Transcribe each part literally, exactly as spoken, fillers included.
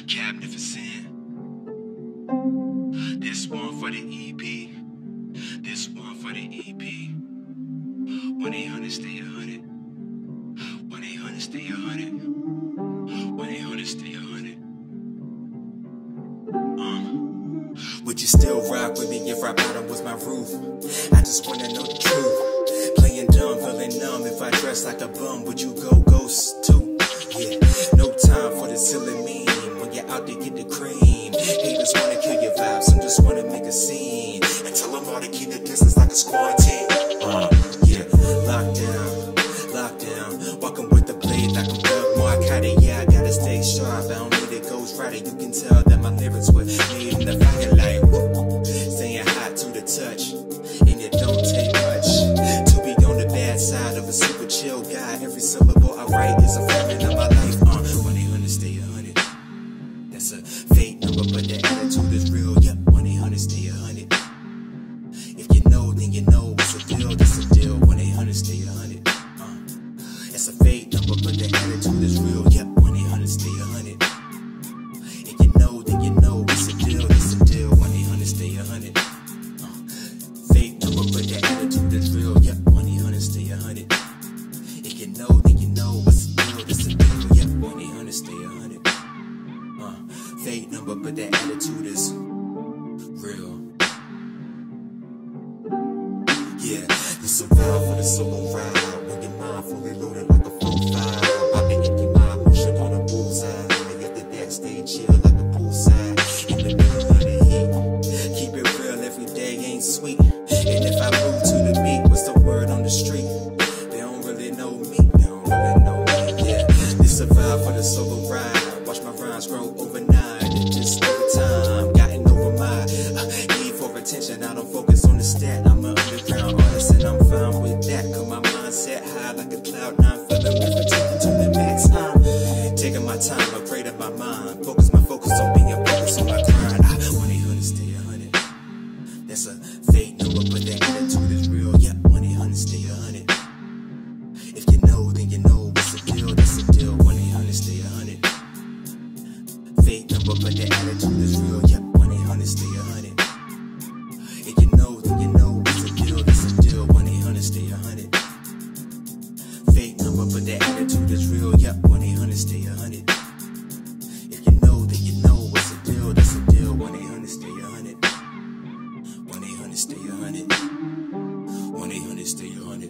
Capnificent. This one for the E P. This one for the E P. one eight hundred stay a hundred. one eight hundred stay a hundred. one eight hundred stay a hundred. Um. Would you still rock with me if rock bottom was my roof? I just wanna know the truth. Playing dumb, feeling numb. If I dress like a bum, would you go ghost too? Yeah, no time for the silly meme. When you're out to get the cream, haters wanna kill your vibes, some just wanna make a scene. And tell them all to keep the distance like it's quarantine. Uh, yeah, lockdown, lockdown. Walking with the blade like a bug mark. Yeah, I gotta stay sharp. I don't need a ghost rider. You can tell that my lyrics were made in the firelight. Staying hot to the touch, and it don't take much to be on the bad side of a super chill guy. Every syllable I write is a fragment of my life. Uh, one eight hundred stay a hundred. That's a fake number, but the attitude is real. Yep, one eight hundred stay a hundred. If you know, then you know it's a deal. That's a deal. one eight hundred stay a hundred. Uh, it's a fake number, but the attitude is real. Yep, one eight hundred stay a hundred. If you know, then you know it's a deal. That's a deal. one eight hundred stay a hundred. Uh, fake number, but the attitude is real. Yep, one eight hundred stay a hundred. If you know, then you know what's a deal. That's a deal. Yep, one eight hundred stay a hundred. Uh, fake number, but the attitude is real. Yeah, this a vibe for the solo ride. When your mind fully loaded like a full five. About to hit your mind, motion on a bullseye. At the backstage, chill like a poolside. In the middle of the heat. Keep it real, every day ain't sweet. And if I move to the beat, what's the word on the street? They don't really know me, they don't really know me. Yeah, this a vibe for the solo ride. Watch my rhymes grow overnight. It just over time, gotten over my uh, need for attention. I don't focus on the stat. I'm an underground artist and I'm fine with that. Cause my mindset high like a cloud nine. Feeling with taking to the max. I'm taking my time, upgrading my mind. Focus my focus on being focused on my grind. I one eight hundred stay a hundred. That's a fake number, but the attitude is real. Yeah, one eight hundred stay a hundred. If you know, then you know what's the deal. That's the deal. one eight hundred stay a hundred. Fake number, but the attitude is real. Yeah, one eight hundred stay a hundred. If you know, then you know what's the deal. That's the deal. one eight hundred stay a hundred. Fake number, but the attitude is real. Yeah, one eight hundred stay a hundred. If you know, then you know what's the deal. That's the deal. one eight hundred stay a hundred. one eight hundred stay a hundred. one eight hundred stay a hundred.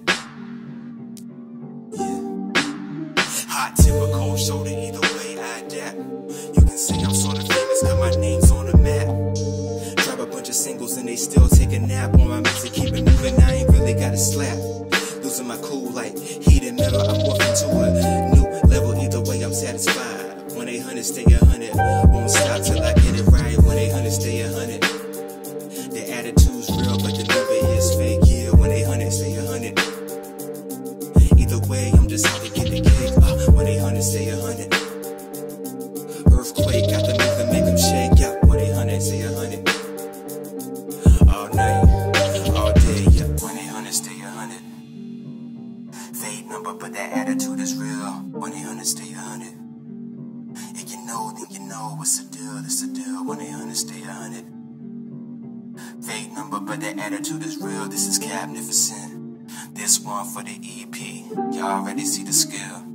Yeah. Hot temper, cold shoulder, either way I adapt. You can say I'm sort of famous, cause my name's on the map. Drop a bunch of singles and they still take a nap on my music, keep it moving, I ain't really got a slap. Losing my cool like heated metal, I'm morphing to a new level, either way I'm satisfied. one eight hundred stay a hundred, won't stop till I get it right. one eight hundred stay a hundred. The attitude's real, but the number is fake. Yeah, one eight hundred stay a hundred. Either way, I'm just out to get the cake. Uh, one eight hundred stay a hundred. Earthquake, got the move and make them shake. Yeah, one eight hundred stay a hundred. All night, all day. Yeah, one eight hundred stay a hundred. Fake number, but that attitude is real. one eight hundred stay a hundred. If you know, then you know what's the deal. That's the deal. one eight hundred stay a hundred. Fake number, but the attitude is real. This is Capnificent. This one for the E P. Y'all already see the skill.